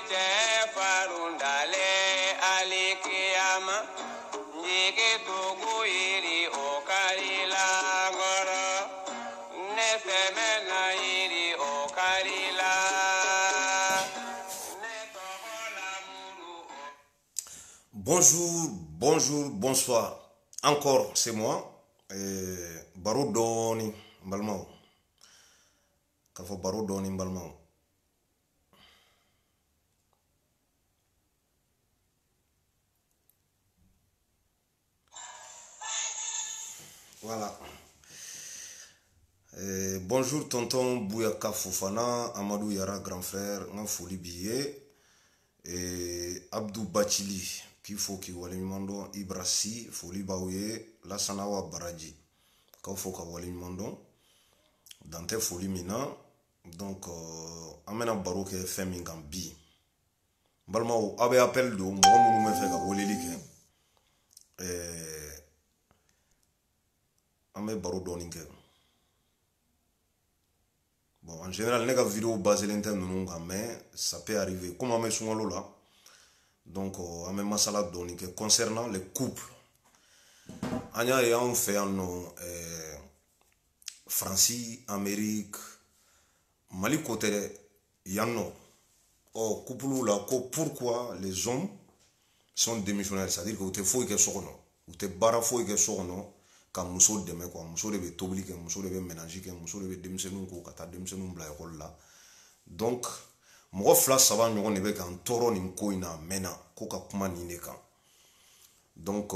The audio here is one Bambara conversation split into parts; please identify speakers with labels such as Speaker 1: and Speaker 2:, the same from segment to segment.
Speaker 1: Bonjour, bonjour, bonsoir. Encore, c'est moi. Baro Doni Mbalmao. Kafo Baro Doni Mbalmao. Voilà. Bonjour tonton Bouyaka Fofana, Amadou Yara grand frère, Nafoli Billet, et Abdou Bachili, qui faut qu'il voit Mando, Ibrassi, Foli Baouye, Lassanawa Baraji, qu'il faut qu'il voit Mando, Dante Foli Mina, donc, Amena Baroque Femi Gambi. Balmao, Abe appel do, Mouamou me fait la Wolelike. Ame Baro Doninke. Bon, en général, les vidéos basées l'interne, mais ça peut arriver. Comme on met sur là, donc, on met masala Doninke concernant les couples. Anya et on fait en France, Amérique, Mali côté, Yano. Oh, couple là, pourquoi les hommes sont démissionnaires? C'est-à-dire que tu faut que sono, ou tu bara faut que sono, quand muso deme quoi, muso de tobli que muso de ménager que muso de démissionner ko kata démissionner bla école là. Donc, mo fla ça va ñoko ne be kan toro ni ko ina mena ko ka kuma ni ne kan. Donc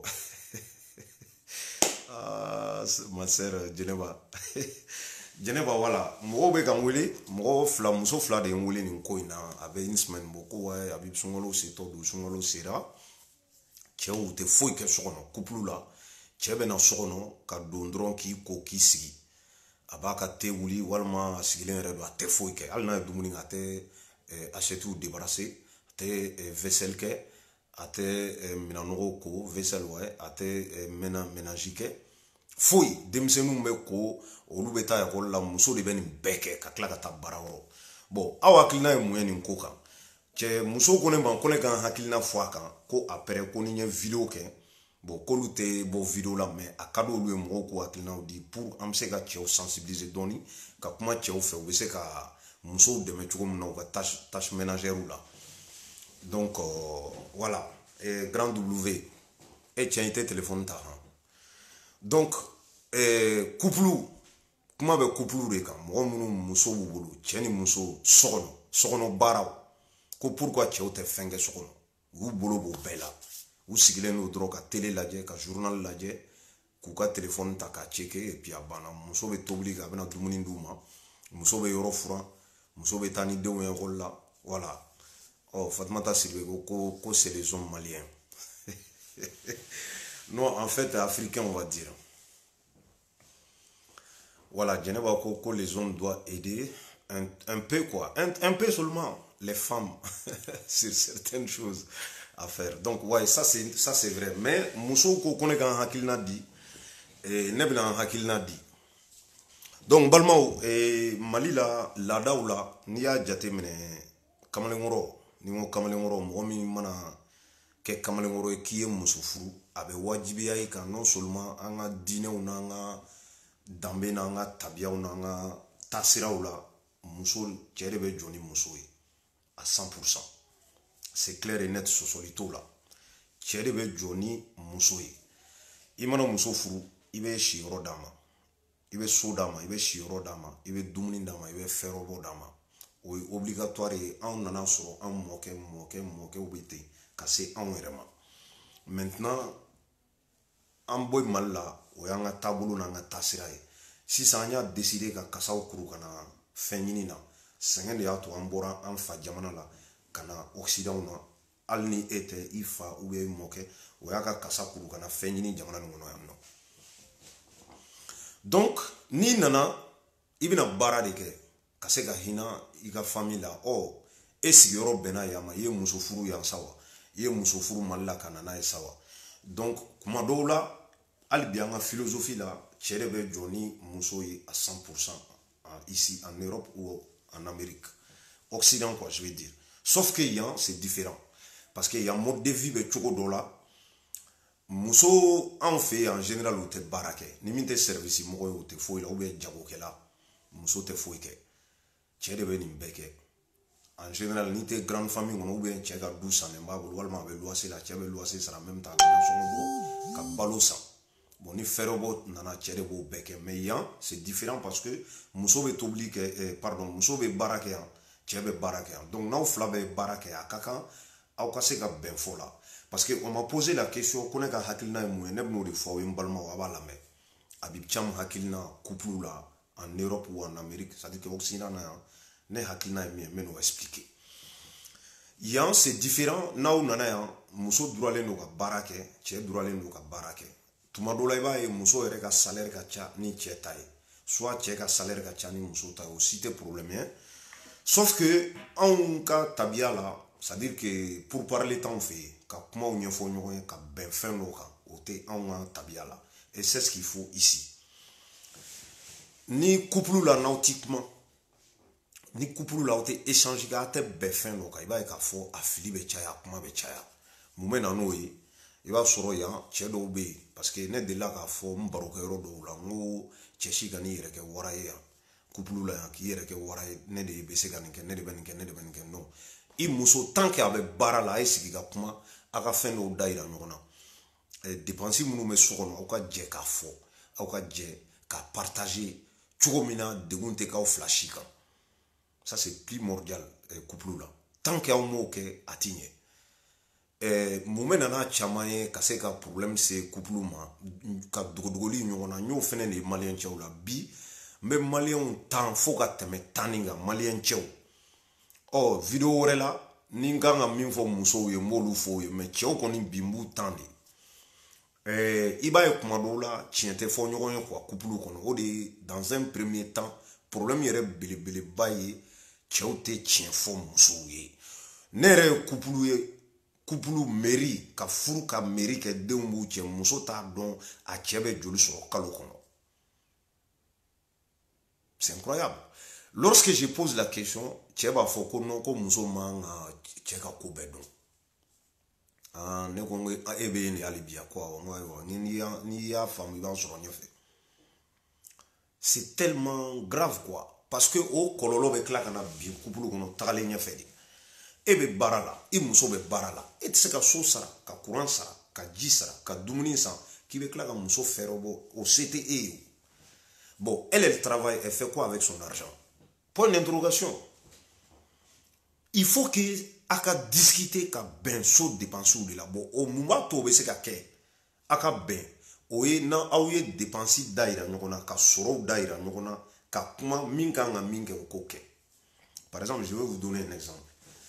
Speaker 1: ah, ma sœur Geneva. Geneva voilà, mo be kan wele, mo fla muso fla de wele ni ko ina avec une semaine beaucoup ouais, abib sungolo c'est tout do sungolo sera. Cɛ u tɛ foyi kɛ so kɔnɔ couple la cɛ bɛ na so kɔnɔ ka don dɔrɔn k'i ko k'i sigi a b'a ka thé wuli walima a sigilen yɛrɛ don a tɛ foyi kɛ hali n'a ye dumuni kɛ a tɛ assiette débarrasser a tɛ vaisselle kɛ a tɛ minɛnɔgɔw ko vaisselle ouais a tɛ ménage kɛ foyi denmisɛnninw bɛ ko olu bɛ taa ekɔli la muso de bɛ nin bɛɛ kɛ ka tila ka taa baara yɔrɔ bon aw hakilina ye mun ye nin ko kan cɛ muso ko ne ma ko ne kan hakilina fɔ a kan ko après ko ni n ye vidéo kɛ bon k'olu tɛ bɔ vidéo la mais a ka di olu ye mɔgɔw k'u hakilinaw di pour an bɛ se ka cɛw sensibiliser dɔɔni ka kuma cɛw fɛ u bɛ se ka musow dɛmɛ cogo min na u ka tâche ménagère la donc voilà grand W e tiɲɛ i tɛ téléphone ta han donc couple kuma bɛ couple de kan mɔgɔ minnu muso b'u bolo cɛ ni muso sokɔnɔ baaraw ko pourquoi cɛw tɛ fɛn kɛ so kɔnɔ u bolo b'o bɛɛ la u sigilen don dɔrɔn ka télé lajɛ ka journal lajɛ k'u ka téléphone ta k'a checker et puis a banna muso bɛ tobili kɛ a bɛna dumuni d'u ma muso bɛ yɔrɔ furan muso bɛ taa ni denw ye école la voilà oh Fatumata Sidibe ko c'est les hommes maliens non en fait africain on va dire voilà Geneva ko les hommes doivent aider un peu quoi un peu seulement les femmes sur certaines choses à faire. Donc ouais, ça c'est vrai. Mais muso ko kone kan hakilina di ne bina hakilina di. Donc balmao Mali la ladaw la ni ya jate mene kamalengoro ni mo kamalengoro mo mi mana ke kamalengoro ki ye muso furu abe wajibiya yi kan non seulement an ga dinew na nga dambe na nga tabiyaw na nga tasiraw la muso cɛ de bɛ jɔ ni muso ye à 100%. C'est clair et net sosolito la. Cɛ de bɛ jɔ ni muso ye. I mana muso furu i bɛ si yɔrɔ d'a ma. I bɛ so d'a ma, i bɛ si yɔrɔ d'a ma, i bɛ dumuni d'a ma, i bɛ fɛɛrɛ bɔ d'a ma. O ye obligatoire ye. Anw nana sɔrɔ an mɔkɛw bɛ ten ka se anw yɛrɛ ma. Maintenant an bɔ Mali la o y'an ka taabolo n'an ka taasira ye. Sisan an y'a décider ka kasaw kuru ka na fɛn ɲini na. Sɛgɛn de y'a to an bɔra an fa jamana la ka na Occident na hali ni e tɛ i fa ou bien i mɔkɛ o y'a ka kasa kuru ka na fɛn ɲini jamana nin kɔnɔ yan nɔ. Donc n'i nana i bɛna baara de kɛ ka se ka hinɛ i ka famille la e sigiyɔrɔ bɛnna yan ma i ye muso furu yan sa wa i ye muso furu Mali la ka na n'a ye sa wa donc kuma dɔw la hali bi an ka philosophie la cɛ de bɛ jɔ ni muso ye à 100% ici en Europe ou en Amérique Occident quoi je veux dire sauf que yan c'est différent parce que yan mode de vie be cogo dɔ la muso an fɛ en général o tɛ baara kɛ ni min tɛ service mɔgɔ ye o tɛ foyi la ou bien jagokɛla muso tɛ foyi kɛ cɛ de bɛ nin bɛɛ kɛ en général n'i tɛ grande famille kɔnɔ ou bien cɛ ka du sannen b'a bolo walima a bɛ loyer la cɛ bɛ loyer sara en même temps a bɛ nasɔngɔ bɔ ka balo san bon ni fɛɛrɛ bɔ nana cɛ de b'o bɛɛ kɛ mais yan c'est différent parce que muso bɛ tobili kɛ pardon muso bɛ baara kɛ yan cɛ bɛ baara kɛ yan donc n'aw fila bɛ baara kɛ a ka kan aw ka se ka bɛn fɔ la parce que on m'a posé la question ko ne ka hakilina ye mun ye ne bɛn'o de fɔ aw ye n balimaw a b'a lamɛn a bɛ caman hakilina couple la en Europe ou en Amérique c'est à dire que Occident na yan ne hakilina ye min ye n bɛ n'o expliquer yan c'est différent n'aw nana yan muso duralen don ka baara kɛ cɛ duralen don ka baara kɛ tuma dɔ la i b'a ye muso yɛrɛ ka salaire ka ca ni cɛ ta ye soit cɛ ka salaire ka ca ni muso ta ye o si tɛ problème ye sauf que anw ka tabiya la c'est à dire que pour parler t'anw fɛ yen ka kumaw ɲɛfɔ ɲɔgɔn ye ka bɛn fɛn dɔw kan o tɛ anw ka tabiya la et c'est ce qu'il faut ici ni couple la n'aw ti kuma ni couple la aw tɛ échange kɛ a tɛ bɛn fɛn dɔ kan i b'a ye k'a fɔ a fili bɛ caya a kuma bɛ caya mun bɛ na n'o ye i b'a sɔrɔ yan cɛ dɔw bɛ yen parce que ne delila k'a fɔ n barokɛyɔrɔ dɔw la n ko cɛ si ka n'i yɛrɛ kɛ wara ye yan couple la yan k'i yɛrɛ kɛ wara ye ne de bɛ se ka nin kɛ ne de bɛ nin kɛ ne de bɛ nin kɛ non i muso tant que a bɛ baara la a ye sigi ka kuma a ka fɛn dɔw da yira ɲɔgɔn na dépense minnu bɛ so kɔnɔ aw ka jɛ k'a fɔ aw ka jɛ ka partager cogo min na degun tɛ k'aw fila si kan ça c'est primordial couple la tant que aw m'o kɛ a ti ɲɛ mun bɛ nana caman ye ka se ka problème se couple ma ka dogodogoli ɲɔgɔn na n y'o fɛnɛ de ye maliyɛn cɛw la bi n bɛ maliyɛnw tan fo ka tɛmɛ tan nin kan maliyɛn cɛw ɔ video wɛrɛ la ni n kan ka min fɔ musow ye n b'olu fɔ o ye mais cɛw kɔni bi n b'u tan de i b'a ye kuma dɔw la tiɲɛ tɛ fɔ ɲɔgɔn ye quoi couple kɔnɔ o de ye dans un premier temps problème yɛrɛ belebeleba ye cɛw tɛ tiɲɛ fɔ musow ye ne yɛrɛ ye couple mairie ka furu ka mairie kɛ denw b'u cɛ muso t'a dɔn a cɛ bɛ joli sɔrɔ kalo kɔnɔ c'est incroyable lorsque je pose la question cɛ b'a fɔ ko non ko muso man ka cɛ ka ko bɛɛ dɔn ne ko n ko e bɛ yen de hali bi a ko awɔ n ko ayiwa n'i y'a faamu i b'a sɔrɔ ɲɛfɛ c'est tellement grave quoi parce que o kɔlɔlɔ bɛ tila ka na bin couple kɔnɔ tagalen ɲɛfɛ de e bɛ baara la i muso bɛ baara la e tɛ se ka so sara ka courant sara ka ji sara ka dumuni san k'i bɛ tila ka muso fɛɛrɛ bɔ o se tɛ e ye bon elle travaille elle fait quoi avec son argent point d'interrogation il faut que a ka discuter ka bɛn so dépenses de la bon o mun b'a to o bɛ se ka kɛ a ka bɛn o ye n'aw ye dépenses da yira ɲɔgɔn na ka sɔrɔw da yira ɲɔgɔn na ka kuma min kan ka min kɛ o k'o kɛ par exemple je vais vous donner un exemple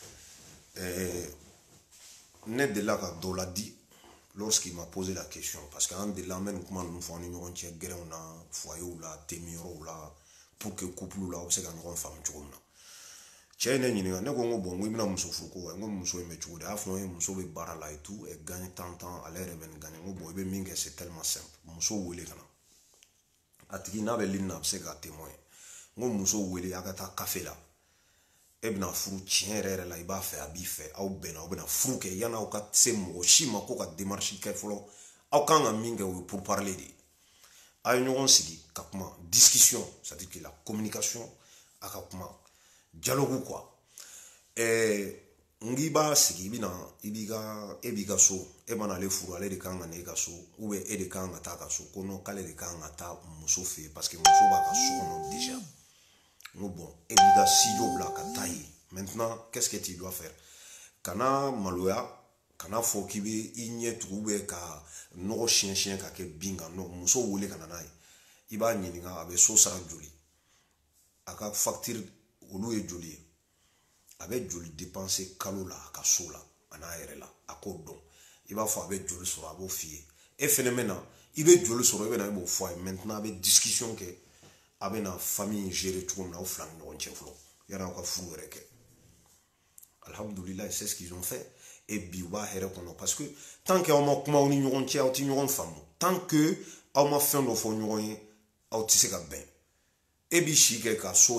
Speaker 1: ne delila ka dɔ la di lorsqu'il m'a posé la question parce que an delila an bɛ nin kuma ninnu fɔ an ni ɲɔgɔn cɛ gɛrɛnw na foyerw la temiyɔrɔw la pour que couple la aw bɛ se ka ɲɔgɔn faamu cogo min na cɛ ye ne ɲininka ne ko n ko bon n ko i bɛna muso furu ko wa n ko muso in bɛ cogo di a y'a fɔ n ye muso bɛ baara la et tout elle gagne tant ale yɛrɛ bɛ nin gagne n ko bon i bɛ min kɛ c'est tellement simple muso wele ka na a tigi n'a bɛ lini na a bɛ se ka témoin n ko muso wele a ka taa café la e bɛna furu tiɲɛ yɛrɛ yɛrɛ la i b'a fɛ a b'i fɛ aw bɛnna aw bɛna furu kɛ yanni aw ka se mɔgɔ si ma ko ka démarche kɛ fɔlɔ aw kan ka min kɛ o ye pour parler de ye a ye ɲɔgɔn sigi ka kuma discussion c'est à dire que la communication a ka kuma dialogue quoi n k'i b'a sigi e b'i ka so e mana ale furu ale de kan ka na e ka so ou bien e de kan ka taa ka so ko non k'ale de kan ka taa muso fɛ yen parce que muso b'a ka so kɔnɔ déjà n ko bon e b'i ka studio bila ka taa yen maintenant qu'est-ce que tu dois faire kana maloya kana fɔ k'i bɛ i ɲɛ tugu ou bien ka nɔgɔ siɲɛ ka kɛ bin kan non muso wele ka na n'a ye i b'a ɲininka a bɛ so sara joli a ka facture olu ye joli ye a bɛ joli dépenser kalo la a ka so la a n'a yɛrɛ la a k'o dɔn i b'a fɔ a bɛ joli sɔrɔ a b'o f'i ye e fɛnɛ bɛ na i bɛ joli sɔrɔ i bɛ na i b'o fɔ a ye maintenant a bɛ discussion kɛ a bɛ na famille gérer cogo min na aw fila ni ɲɔgɔn cɛ fɔlɔ yanni aw ka furu yɛrɛ kɛ alhamdulilayi c'est ce qu'ils ont fait et bi u b'a hɛrɛ kɔnɔ parce que tant que aw ma kuma aw ni ɲɔgɔn cɛ aw ti ɲɔgɔn faamu tant que aw ma fɛn dɔ fɔ ɲɔgɔn ye aw ti se ka bɛn e b'i si kɛ ka so sara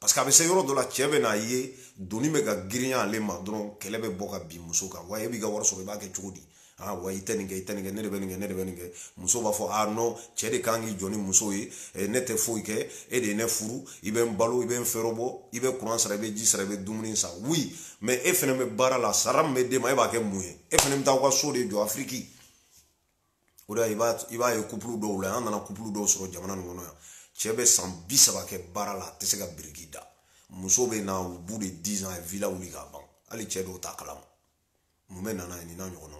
Speaker 1: parce que a bɛ se yɔrɔ dɔ la cɛ bɛ n'a ye doni bɛ ka girinya ale ma dɔrɔn kɛlɛ bɛ bɔ ka bin muso kan wa e b'i ka wari sɔrɔ i b'a kɛ cogo di ah wa i tɛ nin kɛ i tɛ nin kɛ ne de bɛ nin kɛ ne de bɛ nin kɛ muso b'a fɔ ah non cɛ de kan k'i jɔ ni muso ye ne tɛ foyi kɛ e de ye ne furu i bɛ n balo i bɛ n fɛrɛ bɔ i bɛ kuran sara i bɛ ji sara i bɛ dumuni san oui mais e fɛnɛ bɛ baara la sara min bɛ d'e ma e b'a kɛ mun ye e fɛnɛ bɛ taa aw ka so de jɔ Afiriki o de la i b'a ye couple dɔw la an nana couple dɔw sɔrɔ jamana nin kɔnɔ yan cɛ bɛ san 30 kɛ baara la a tɛ se ka biriki da muso bɛ na au bout de 10 ans a ye villa wuli k'a ban hali cɛ dɔw t'a kalama mun bɛ nana ye nin n'a ɲɔgɔnnaw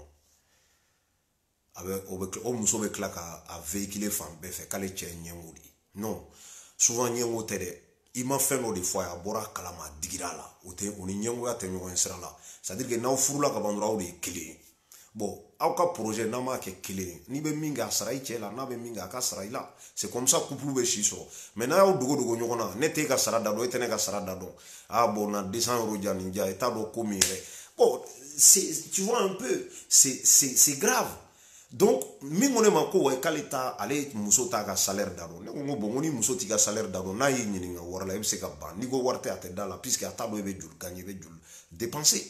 Speaker 1: o muso bɛ tila k'a véhiculer fan bɛɛ fɛ k'ale cɛ ye ɲɛngo de ye non souvent ɲɛngo tɛ dɛ i ma fɛn dɔ de fɔ a ye a bɔra a kalama a digira a la o ni ɲɛngoya tɛ ɲɔgɔn ye sira la c'est à dire que n'aw furula ka ban dɔrɔn aw de ye kelen ye bon aw ka projet n'a m'a kɛ kelen ye n'i bɛ min kɛ a sara i cɛ la n'a bɛ min kɛ a ka sara i la c'est comme ça couple bɛ si sɔrɔ mais n'a y'aw dogo ɲɔgɔn na ne t'e ka sara da dɔn e tɛ ne ka sara da dɔn ah bon na 200 € diya nin diya i t'a dɔn ko min yɛrɛ bon tu vois un peu c'est grave. Donc min ko ne ma ko wa k'ale ta ale muso t'a ka salaire da dɔn ne ko bon ko ni muso t'i ka salaire da dɔn n'a y'i ɲininka wari la i bɛ se ka ban n'i ko wari tɛ a tɛ da la puisque a t'a dɔn e bɛ joli gagner i bɛ joli dépenser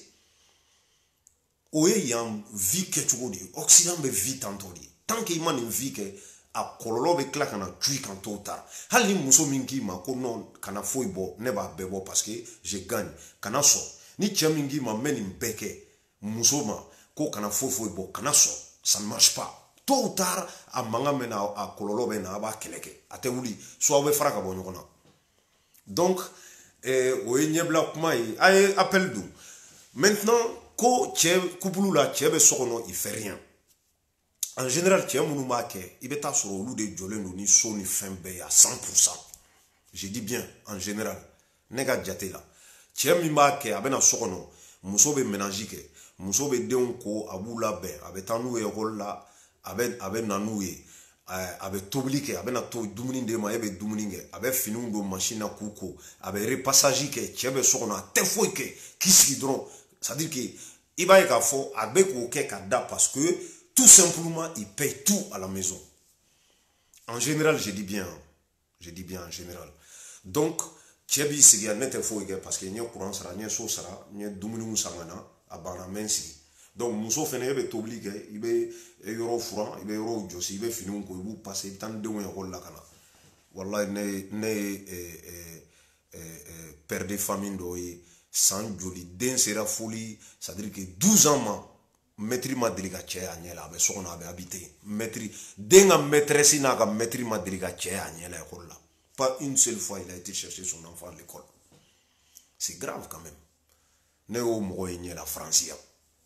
Speaker 1: o ye yan vie kɛcogo de ye Occident bɛ vie tantɔ de ye tant que i ma nin vie kɛ a kɔlɔlɔ bɛ tila ka na cu i kan tôt ou tard hali ni muso min k'i ma ko non kana foyi bɔ ne b'a bɛɛ bɔ parce que je gagne kana sɔn ni cɛ min k'i ma n bɛ nin bɛɛ kɛ muso ma ko kana foyi bɔ kana sɔn ça ne marche pas tôt ou tard a mankan bɛ na a kɔlɔlɔ bɛ na a b'a kɛlɛ kɛ a tɛ wuli soit aw bɛ fara ka bɔ ɲɔgɔn na donc o ye ɲɛbila kuma ye a ye appel don maintenant ko cɛ couple la cɛ bɛ so kɔnɔ il fait rien en général cɛ minnu b'a kɛ i bɛ taa sɔrɔ olu de jɔlen don ni so ni fɛn bɛɛ ye à 100%. Je dis bien en général ne ka jate la cɛ min b'a kɛ a bɛ na so kɔnɔ muso bɛ ménage kɛ muso bɛ denw ko a b'u labɛn a bɛ taa n'u ye école la a bɛ na n'u ye a bɛ tobili kɛ a bɛ na to dumuni d'e ma e bɛ dumuni kɛ a bɛ finiw don machine na k'u ko a bɛ repassage kɛ cɛ bɛ so kɔnɔ a tɛ foyi kɛ k'i sigi dɔrɔn c'est à dire que i b'a ye k'a fɔ a bɛ k'o kɛ ka da parce que tout simplement il paye tout à la maison en général je dis bien en général donc cɛ b'i sigi yan ne tɛ foyi kɛ parce que n ye courant sara n ye so sara n ye dumuniw san ka na a banna n bɛ n sigi donc muso fɛnɛ e bɛ tobili kɛ i bɛ yɔrɔ furan i bɛ yɔrɔw jɔsi i bɛ finiw ko i b'u passer i bɛ taa ni denw ye école la ka na wallahi ne ye père de famille dɔ ye san joli den sera foli c'est à dire que 12 ans ma maître ma deli ka cɛ a ɲɛ la a bɛ so kɔnɔ a bɛ habiter maître den ka maîtresse n'a ka maître ma deli ka cɛ a ɲɛ la école la pas une seule fois il a été chercher son enfant à l'école c'est grave quand même ne y'o mɔgɔ ye ɲɛ la France yan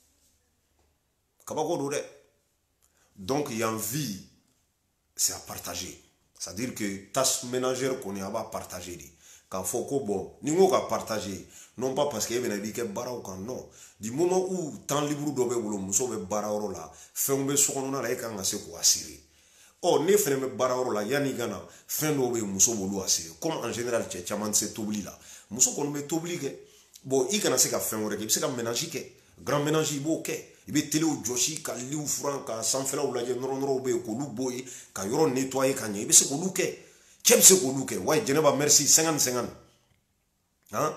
Speaker 1: kabako don dɛ donc yan vie c'est à partager c'est à dire que tâche ménagère kɔni a b'a partager de k'a fɔ ko bon ni n ko ka partager non pas parce que e bɛna i b'i kɛ baaraw kan non du moment où temps libre dɔ bɛ bolo muso bɛ baarayɔrɔ la fɛnw bɛ sokɔnɔna la e kan ka se k'o assurer ɔ ne fɛnɛ bɛ baarayɔrɔ la yanni i ka na fɛn dɔw bɛ yen muso b'olu assurer comme en général cɛ caman tɛ se tobili la muso kɔni bɛ tobili kɛ bon i kana se ka fɛn wɛrɛ kɛ i bɛ se ka ménage kɛ grand ménage i b'o kɛ i bɛ telew jɔsi ka liw furan ka sanfɛlaw lajɛ nɔrɔ bɛ yen k'olu bɔ yen ka yɔrɔ nettoyer ka ɲɛ i bɛ se k'olu kɛ cɛ bɛ se k'olu kɛ wa Jɛnɛba merci 50-50 hein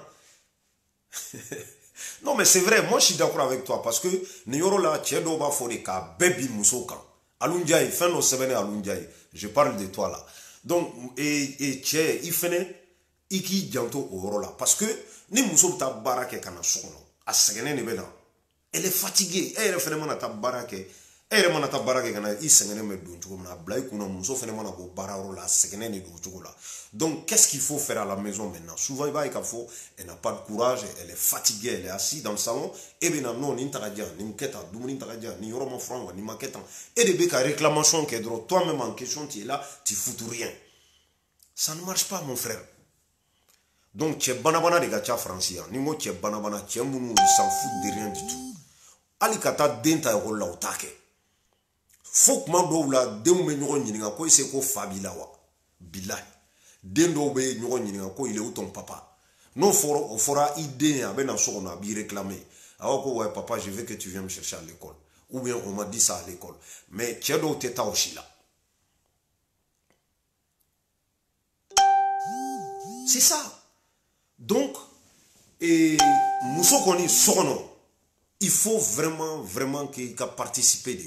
Speaker 1: non mais c'est vrai moi je suis d'accord avec toi parce que nin yɔrɔ la cɛ dɔw b'a fɔ de k'a bɛɛ bi musow kan Alundiaye fɛn dɔ sɛbɛnnen Alundiaye je parle de toi là donc cɛ i fɛnɛ i k'i janto o yɔrɔ la parce que ni muso bɛ taa baara kɛ ka na so kɔnɔ a sɛgɛnnen de bɛ na elle est fatiguée e yɛrɛ fɛnɛ mana taa baara kɛ e yɛrɛ mana taa baara kɛ ka na i sɛgɛnnen bɛ don cogo min na a bila i kunna muso fɛnɛ mana bɔ baarayɔrɔ la a sɛgɛnnen de don o cogo la donc qu'est-ce qu'il faut faire à la maison maintenant souvent i b'a ye k'a fɔ elle n'a pas de courage elle est fatiguée elle est assise dans le salon e bɛ na non nin ta ka diyan nin kɛ tan dumuni ta ka diyan nin yɔrɔ ma furan wa nin ma kɛ tan e de bɛ ka réclamation kɛ dɔrɔn toi même en question tu es là tu foutu rien ça ne marche pas mon frère donc cɛ banabana de ka ca France yan ni n ko cɛ banabana cɛ minnu ils s'en foutent de rien du tout hali ka taa den ta ekɔli la o t'a kɛ fo kuma dɔw la denw bɛ ɲɔgɔn ɲininka ko est-ce que ko fa b'i la wa bilahi den dɔw bɛ ɲɔgɔn ɲininka ko il est où ton papa n'o fɔra o fɔra i den ye a bɛ na so kɔnɔ a b'i réclamer a b'a ko ouais papa je veux que tu viennes me chercher à l'école ou bien on m'a dit ça à l'école mais cɛ dɔw tɛ taa o si la c'est ça Donc, et muso koni sokono, il faut vraiment, vraiment qu'il participe de.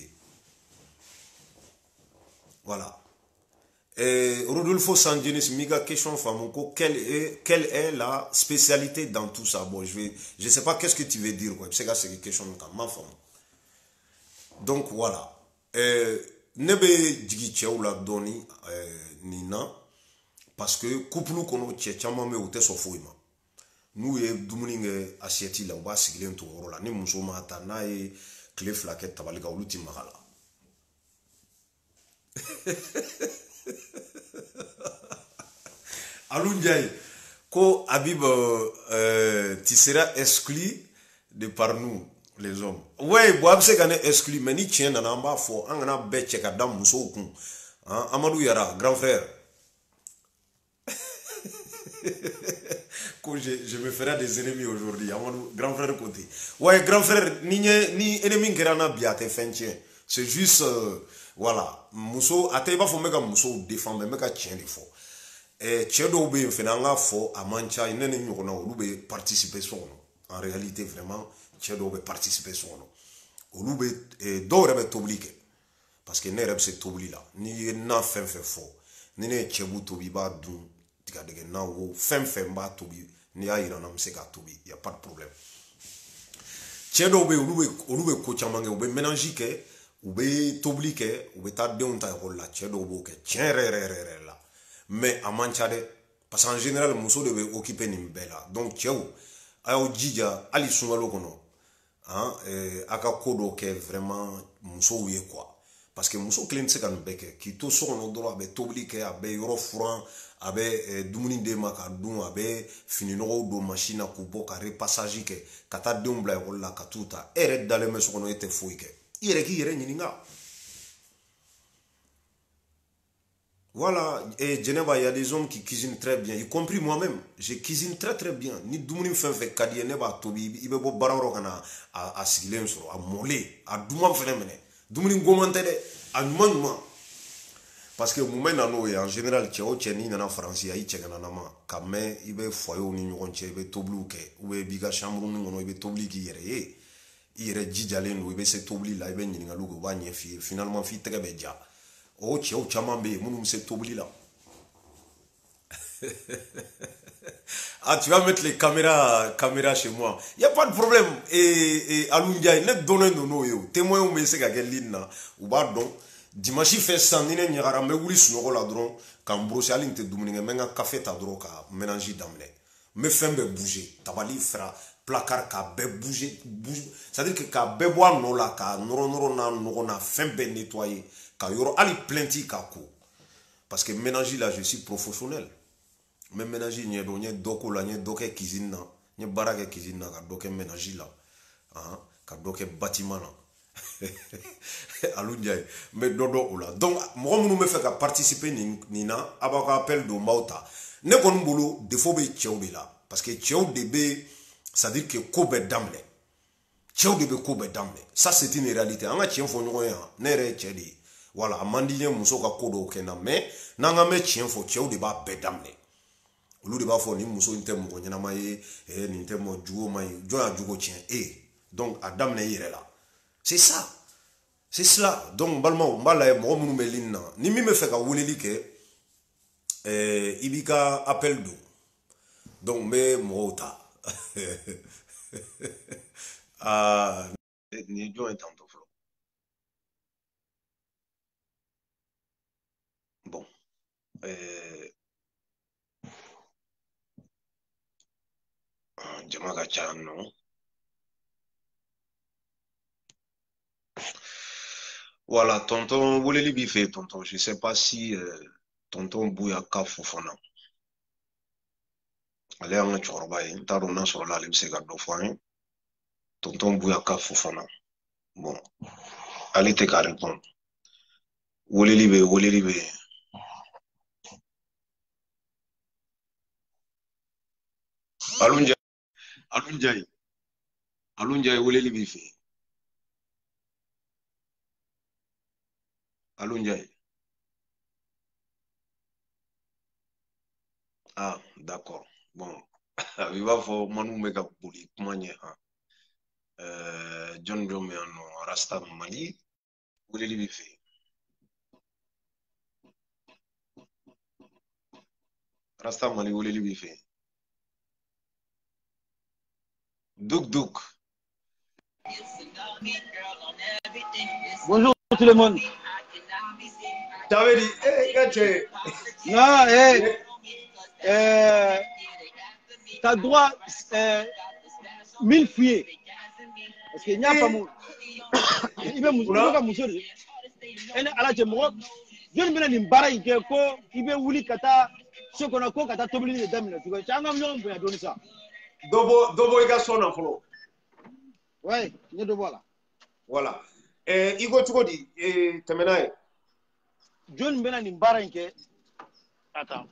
Speaker 1: Voilà. Et Rodolfo Sangenis, Miga question Famoko, quelle est la spécialité dans tout ça? Bon, je sais pas qu'est-ce que tu veux dire, quoi. C'est une question de ma femme. Donc voilà. Ne be jigi cɛw la dɔɔni nin na parce que couple kɔnɔ cɛ caman bɛ u tɛ sɔn foyi ma n'u ye dumuni kɛ assiette la u b'a sigilen to o yɔrɔ la ni muso m'a ta n'a ye tile fila kɛ tabali kan olu ti maga la Alun Ndiaye ko Habib tu seras exclu de par nous les hommes. Ouais, bon, c'est qu'on est exclu, mais ni tient dans un bas fort, on a bête check à dame mousso kun. Amadou Yara, grand frère. Je me ferai des ennemis aujourd'hui. Amadou, grand frère côté. Ouais, grand frère, ni ennemi qui rana bien te fin tien. C'est juste, voilà, mousso, à te pas faut mega mousso défendre, mega tien des fois. Et tien d'obé, finalement, fort, à mancha, il n'est ni on a ou participer son. En réalité, vraiment, tien d'obé participer son. Olu bɛ dɔw yɛrɛ bɛ tobili kɛ parce que ne yɛrɛ bɛ se tobili la n'i ye na fɛn fɛn fɔ ni ne ye cɛbu tobi i b'a dun tigadɛgɛ na wo fɛn fɛn b'a tobi n'i y'a yira n na n bɛ se k'a tobi y a pas de problème cɛ dɔw bɛ yen olu bɛ ko caman kɛ u bɛ ménage kɛ u bɛ tobili kɛ u bɛ taa denw ta ekɔli la cɛ dɔw b'o kɛ tiɲɛ yɛrɛ yɛrɛ yɛrɛ la mais a man ca dɛ parce que en général muso de bɛ occuper nin bɛɛ la donc cɛw a y'aw jija hali sunkalo kɔnɔ a ka ko dɔ kɛ vraiment musow ye quoi parce que muso kelen tɛ se ka nin bɛɛ kɛ k'i to so kɔnɔ dɔrɔn a bɛ tobili kɛ a bɛ yɔrɔ furan a bɛ dumuni d'e ma ka dun a bɛ fininɔgɔw don machine na k'u bɔ ka repassage kɛ ka taa denw bila ekɔli la ka t'u ta e yɛrɛ dalen bɛ so kɔnɔ e tɛ foyi kɛ i yɛrɛ k'i yɛrɛ ɲininka voilà, et Geneva, il y a des hommes qui cuisinent très bien, y compris moi-même. Je cuisine très très bien. Ni dumuni fɛn fɛn ka di ye ne b'a tobi i bɛ bɔ baara yɔrɔ ka na a sigilen sɔrɔ a mɔlen a duman fɛnɛ minɛ dumuni goman tɛ dɛ a ɲuman ɲuman parce que mun bɛ na n'o ye en général cɛ o cɛ n'i nana faransi a y'i cɛ kana nama ka mɛn i bɛ foyerw ni ɲɔgɔn cɛ i bɛ tobiliw kɛ ou bien i b'i ka chambre nin kɔnɔ i bɛ tobili k'i yɛrɛ ye i yɛrɛ jijalen don i bɛ se tobili la i bɛ ɲininkaliw kɛ u b'a ɲɛ f'i ye finalement f'i tɛgɛ bɛ ja o cɛw caman bɛ yen minnu bɛ se tobili la ah, tu vas mettre les caméras chez moi. Il n'y a pas de problème. Et Alundia, il est donné de nous. Témoin, mais c'est qu'à l'île, ou pas donc. Dimanche, fait ça, ni n'y a mais oui, sur la drone, quand brosse à l'inte dominique, mais un café ta drogue à mélanger d'amlé. Mais fin de bouger. Tabali fera placard ka be bouger. C'est-à-dire que ka be boire non la, ka noro na fin be nettoyer. Ka yoro ali plenty ka ko. Parce que ménager là, je suis professionnel. Mais ménager n'y est donc n'y est doko la n'y est doke cuisine na n'y est baraque cuisine na ka doke ménager là ka doke bâtiment là Alundiaye mais dodo oula donc moi nous me fait qu'à participer nina abaka appel do mauta ne kon bolo défaut be tchèw de là parce que tchèw de be ça dit que ko be damle tchèw de be ko be damle ça c'est une réalité anga tchèw fo nyogo ya ne re tchèdi voilà amandien muso ka ko do kena mais nanga me tchèw fo tchèw de ba be damle olu de b'a fɔ ni muso in tɛ mɔgɔ ɲɛnama ye nin tɛ mɔgɔ jugo ma ye jɔn y'a jugo tiɲɛ donc a daminɛ i yɛrɛ la c'est ça c'est cela donc n balimaw n b'a lajɛ mɔgɔ minnu bɛ ligne na ni min bɛ fɛ ka weleli kɛ i b'i ka appel don donc n bɛ mɔgɔw ta nin ye jɔn ye tantɔ fɔlɔ bon jama ka ca yan nɔ voilà tonton weleli b'i fɛ yen tonton je sais pas si tonton Buyaka Fofana ale y'an ka cɛkɔrɔba ye n t'a dɔn n'a sɔrɔla ale bɛ se ka dɔ fɔ an ye tonton Buyaka Fofana bon ale tɛ ka répondre weleli bɛ yen Alun Ndiaye Alun Ndiaye weleli b'i fɛ yen Alun Ndiaye ah d'accord bon i b'a fɔ manu bɛ ka boli kuma ɲɛ han jɔn dɔ bɛ yan nɔ rasta mali weleli bɛ fɛ rasta mali weleli bɛ fɛ duk
Speaker 2: Bonjour tout le monde.
Speaker 1: t'avais dit
Speaker 2: Non, t'as droit 1000 fouillés. Parce qu'il n'y a pas mon. Il va mousser. Et à la moi, je ne vais pas m'embarrer que il va voulu kata ce qu'on a quoi kata tobli de dame. Tu vois, tu as un million pour donner ça.
Speaker 1: Dobo i ka sɔn na fɔlɔ.
Speaker 2: Ouais, je te vois là.
Speaker 1: Voilà. I ko cogo di tɛmɛ n'a ye.
Speaker 2: John bena ni baara in kɛ. Attends.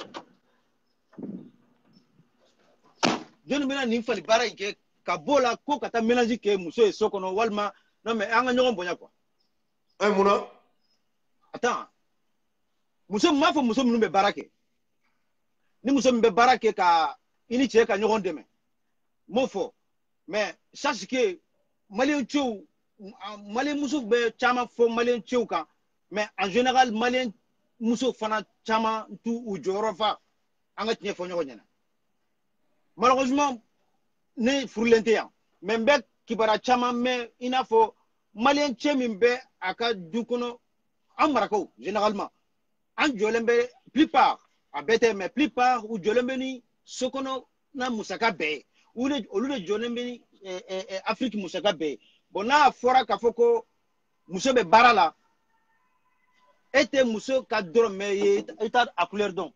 Speaker 2: John bena ni fali baara in kɛ ka bɔ la ko ka taa mélange kɛ muso ye so kɔnɔ walima non mais an ka ɲɔgɔn bonya quoi.
Speaker 1: Munna?
Speaker 2: Attends. Muso m'a fɔ muso minnu bɛ baara kɛ. Ni muso min bɛ baara kɛ ka i ni cɛ ka ɲɔgɔn dɛmɛ. M'o fɔ. Mais sache que malien cɛw malien muso bɛ caman fɔ malien cɛw kan. Mais en général malien muso fana caman t'u u jɔyɔrɔ fa an ka tiɲɛ fɔ ɲɔgɔn ɲɛna. Malheureusement ne furulen tɛ yan mais n bɛ kibaruya caman mɛn i n'a fɔ malien cɛ min bɛ a ka du kɔnɔ an marakaw généralement an jɔlen bɛ plupart a bɛɛ tɛ mais plupart u jɔlen bɛ ni so kɔnɔ na musaka bɛɛ ye olu de jɔlen bɛ ni Afrique musaka bɛɛ ye bon n'a fɔra k'a fɔ ko muso bɛ baara la et tɛ muso ka dɔrɔn mais i t'a a couleur dɔn.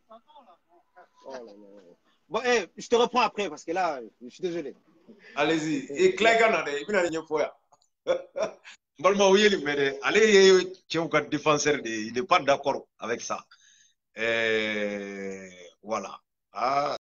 Speaker 2: Bon, je te reprends après parce que là, je suis désolé.
Speaker 1: Allez-y. Et Claigana, il vient de fois. Balma Oyeli, mais allez, Tchouka défenseur, il n'est pas d'accord avec ça. Voilà. Ah.